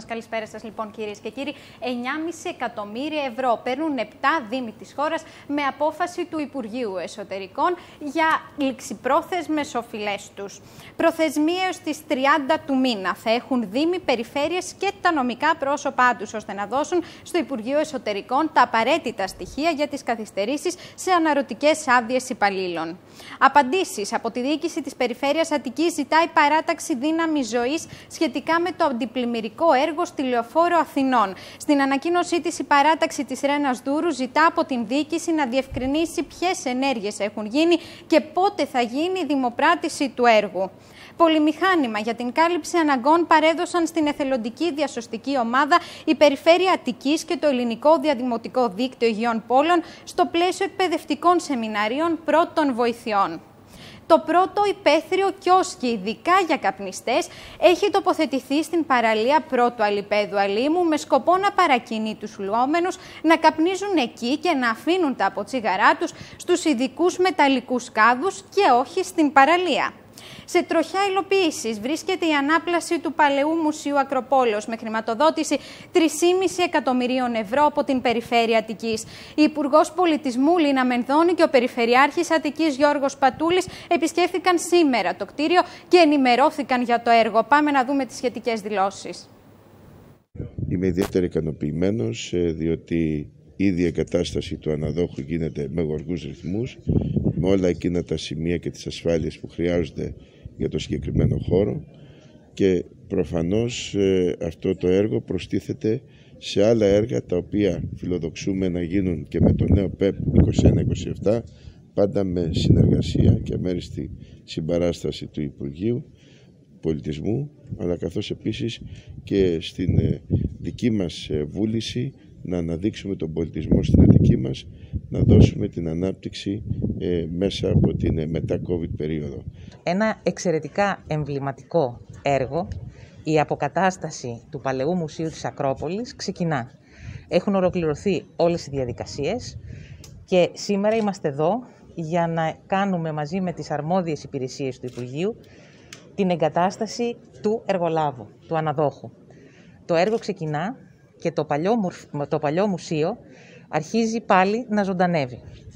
Καλησπέρα σας λοιπόν κυρίες και κύριοι. 9,5 εκατομμύρια ευρώ παίρνουν 7 δήμοι της χώρας με απόφαση του Υπουργείου Εσωτερικών για ληξιπρόθεσμες οφειλές τους. Προθεσμία έως τις 30 του μήνα θα έχουν δήμοι, περιφέρειες και τα νομικά πρόσωπά τους, ώστε να δώσουν στο Υπουργείο Εσωτερικών τα απαραίτητα στοιχεία για τις καθυστερήσεις σε αναρωτικές άδειες υπαλλήλων. Απαντήσεις από τη διοίκηση της Περιφέρειας Αττικής ζητάει παράταξη δύναμης ζωής σχετικά με το αντιπλημμυρικό έργο στη Λεωφόρο Αθηνών. Στην ανακοίνωσή της, η παράταξη της Ρένας Δούρου ζητά από την διοίκηση να διευκρινίσει ποιες ενέργειες έχουν γίνει και πότε θα γίνει η δημοπράτηση του έργου. Πολυμηχάνημα για την κάλυψη αναγκών παρέδωσαν στην εθελοντική διασωστική ομάδα η Περιφέρεια Αττικής και το Ελληνικό Διαδημοτικό Δίκτυο Υγειών Πόλεων στο πλαίσιο εκπαιδευτικών σεμιναρίων πρώτων βοηθειών. Το πρώτο υπαίθριο κιόσκι, ειδικά για καπνιστές, έχει τοποθετηθεί στην παραλία πρώτου αλιπέδου αλίμου με σκοπό να παρακινεί τους λουόμενους να καπνίζουν εκεί και να αφήνουν τα αποτσίγαρά τους στους ειδικούς μεταλλικούς κάδους και όχι στην παραλία. Σε τροχιά υλοποίησης βρίσκεται η ανάπλαση του Παλαιού Μουσείου Ακροπόλεως με χρηματοδότηση 3,5 εκατομμυρίων ευρώ από την Περιφέρεια Αττικής. Η Υπουργός Πολιτισμού Λίνα Μενδώνη και ο Περιφερειάρχης Αττικής Γιώργος Πατούλης επισκέφθηκαν σήμερα το κτίριο και ενημερώθηκαν για το έργο. Πάμε να δούμε τις σχετικές δηλώσεις. Είμαι ιδιαίτερα ικανοποιημένος διότι ήδη η εγκατάσταση του αναδόχου γίνεται με γοργούς ρυθμούς, με όλα εκείνα τα σημεία και τις ασφάλειες που χρειάζονται για το συγκεκριμένο χώρο, και προφανώς αυτό το έργο προστίθεται σε άλλα έργα τα οποία φιλοδοξούμε να γίνουν και με το νέο ΠΕΠ 21-27, πάντα με συνεργασία και αμέριστη συμπαράσταση του Υπουργείου Πολιτισμού, αλλά καθώς επίσης και στην δική μας βούληση να αναδείξουμε τον πολιτισμό στην Αττική μας, να δώσουμε την ανάπτυξη μέσα από την μετά-COVID περίοδο. Ένα εξαιρετικά εμβληματικό έργο, η αποκατάσταση του Παλαιού Μουσείου της Ακρόπολης, ξεκινά. Έχουν ολοκληρωθεί όλες οι διαδικασίες και σήμερα είμαστε εδώ για να κάνουμε μαζί με τις αρμόδιες υπηρεσίες του Υπουργείου την εγκατάσταση του εργολάβου, του αναδόχου. Το έργο ξεκινά και το παλιό μουσείο αρχίζει πάλι να ζωντανεύει.